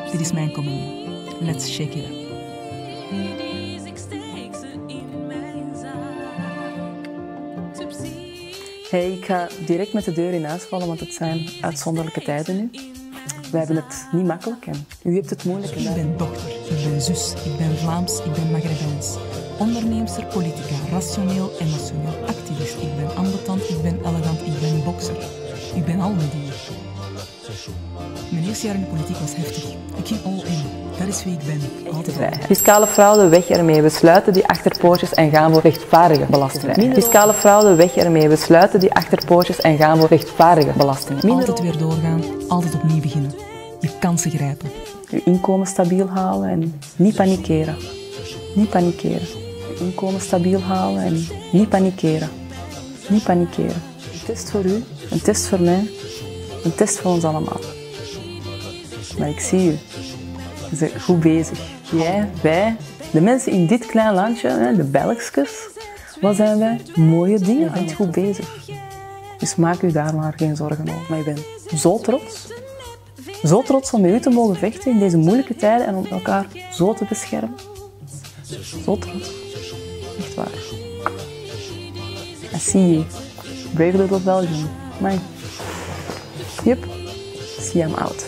Dit is mijn communie. Let's shake it up. Hey, ik ga direct met de deur in huis vallen, want het zijn uitzonderlijke tijden nu. Wij hebben het niet makkelijk en u hebt het moeilijk. Ik ben dochter, ik ben zus, ik ben Vlaams, ik ben Maghrebijns. Onderneemster, politica, rationeel, emotioneel, activist. Ik ben ambetant, ik ben elegant, ik ben bokser. Ik ben al die dingen. Mijn eerste jaar in de politiek was heftig. Ik ging all in. Dat is wie ik ben. Altijd vrijheid. Fiscale fraude, weg ermee. We sluiten die achterpoortjes en gaan voor rechtvaardige belastingen. Fiscale fraude, weg ermee. We sluiten die achterpoortjes en gaan voor rechtvaardige belastingen. Altijd weer doorgaan, altijd opnieuw beginnen. Je kansen grijpen. Je inkomen stabiel halen en niet panikeren. Niet panikeren. Je inkomen stabiel halen en niet panikeren. Niet panikeren. Een test voor u, een test voor mij, een test voor ons allemaal. Maar ik zie u. Je bent goed bezig. Jij, wij, de mensen in dit klein landje, de Belgskes, wat zijn wij? Mooie dingen. Je bent goed bezig. Dus maak u daar maar geen zorgen over. Maar ik ben zo trots. Zo trots om met u te mogen vechten in deze moeilijke tijden en om elkaar zo te beschermen. Zo trots. Echt waar. I see you. Brave little Belgian. Amai. Yep. See, I'm out.